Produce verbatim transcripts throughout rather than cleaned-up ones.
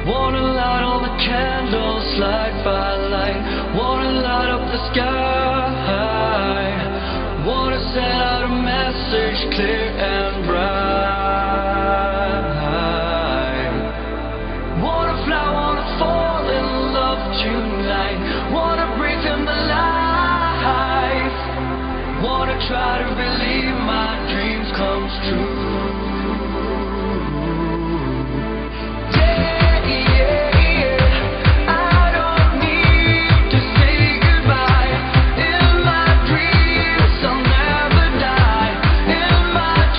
Wanna light all the candles light by light. Wanna light up the sky. Wanna send out a message clear and bright. Wanna fly, wanna fall in love tonight. Wanna breathe in the life. Wanna try to believe my dreams come true. My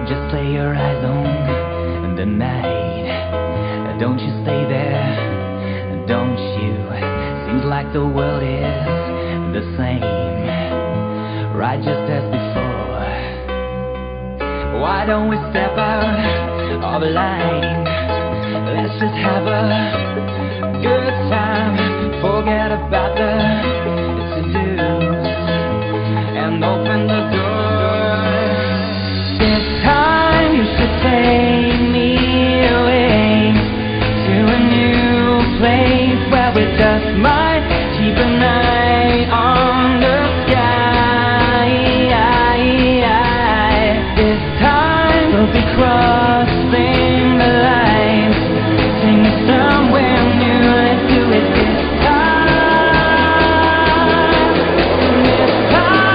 just lay your eyes on the night. Don't you stay there, don't you? Seems like the world is the same, right just as before. Why don't we step out of line? Let's just have a good time. Forget about the to-dos and open the door. This time you should take me away to a new place where we just might keep an eye on the sky. This time we'll be crossing the line, singing somewhere new. Let's do it this time. This time.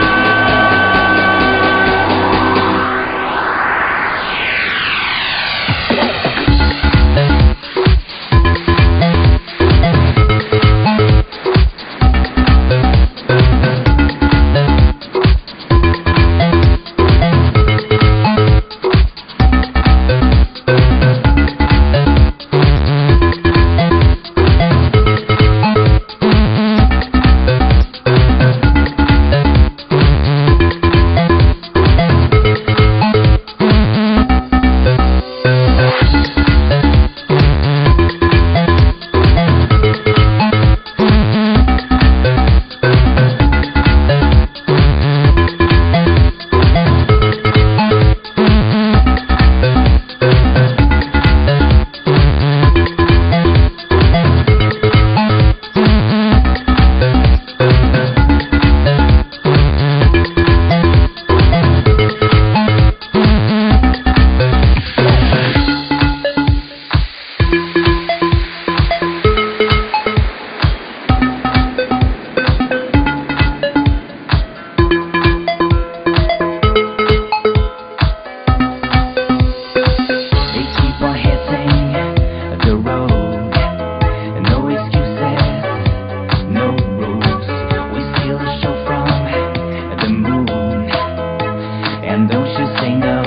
And don't you say no.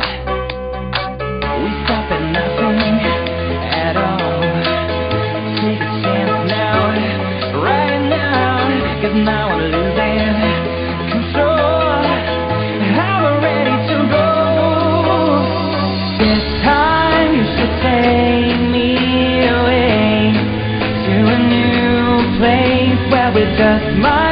We stop at nothing at all. Take a chance now, right now, 'cause now I'm losing control. I'm ready to go. This time you should take me away to a new place where we just might